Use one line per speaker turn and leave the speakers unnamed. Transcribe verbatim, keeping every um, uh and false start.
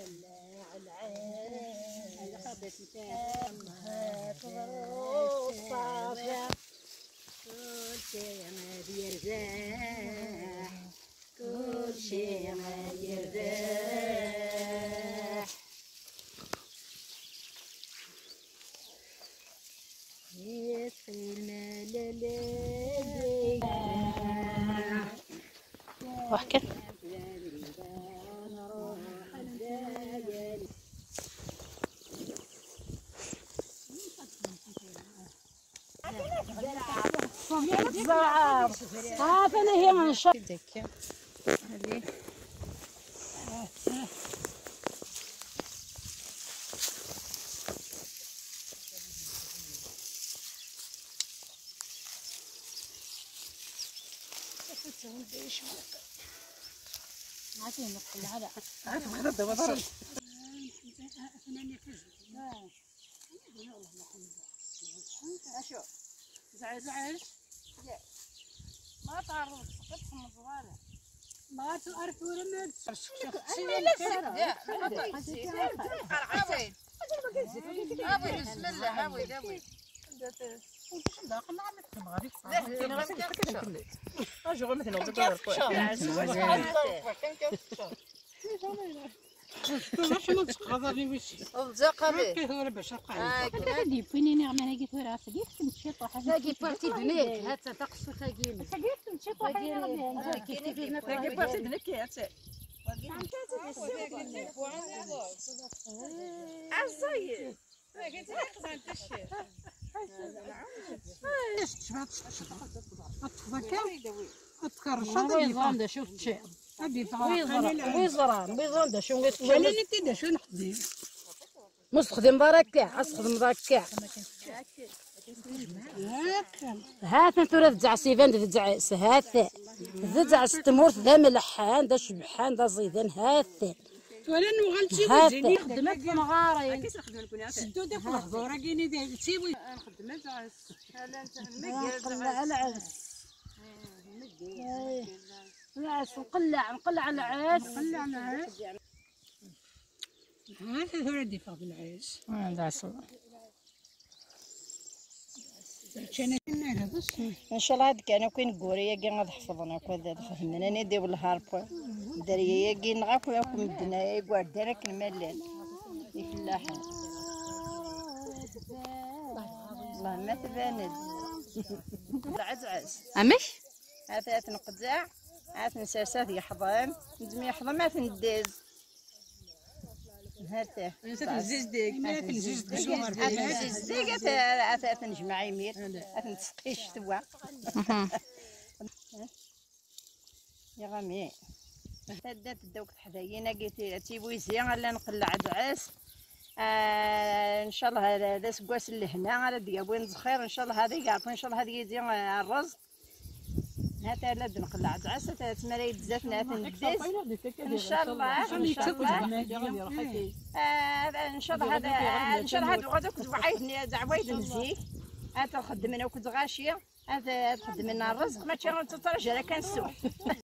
كل شيء ما بيرتاح كل شيء ما بيرتاح يطفي الملل
واحكي ها فين هي من الشط هذه عادي نقول هذا عادي هذا دابا
اشوف زعل زعل ما تعرف سقط من صغارها ما تعرف ولا ما تشوف شنو لا لا عسيل ابوي بسم الله ابوي ابوي لا قلنا عم تبغى لا انا غير كنكمل اجي غير مثلا ودابا
شنو تقدرني وش
الزقبي
كيف ولا باش نقع
هادي فيني نعمل هاكي في راسك كيف تمشي طاح
هاكي بارتي دنيك هات تقصو تاكيني
كيف تمشي طاح
هاكي هاكي بارتي دنيك هات عزاي هاكي تاخذ عند الشيخ
ايش تشبات تفكر تذكر
ويزران دا شوف شي
هادي
ويزران ويزران ويزران دا شو قلت
ولا انت دا شو نخدم
مستخدم برك كاع استخدم برك كاع هات انت راه تزع سيفان تزع هات تزع ستمور ذا ملحان دا شبحان دا زيدان هات
ولا نغلتي
وزيني خدمت في مغاري
سدو داك الهضوره كاينه داير تسيوي
خدمت عس هلا انت
نقلع العرس العرس نقلع نقلع العرس
نقلع العرس هذا هو اللي فاضل العرس
هذا اصلا
كان كنا بس
ان شاء الله هذيك انا كاين كوريا كي غنحفظنا كذا فهمنا انا ديال الهارب دريه كي نغاك ولا مدنا يقعد دارك الملال يفلاحه والله ما تباند العزعز
امش
هات تنقزع هات نسرسات يحضن ندم يحضن ما تندز هاته
تنزيز ديك ما تنزيز ديك
تنزيز ديك هات تنجمع يمير هات نتسقيش توا يا غامي هدات دوك حداينا قلت تيبوي زين لا نقلع عدعس آه ان شاء الله هذا سكواس اللي هنا على ديابوين زخير ان شاء الله هذا يعرفوا ان شاء الله هذه يزين الرز هذا لا نقلع عدعس تماري بزاف ندز ان شاء الله ان شاء الله آه ان شاء الله هذا ان شاء الله هذا غدا كنت وعيد زعوايد مزيك هذا خدمنا وكنت غاشيه هذا تخدم لنا الرزق ما تشغل تترجى كان السوق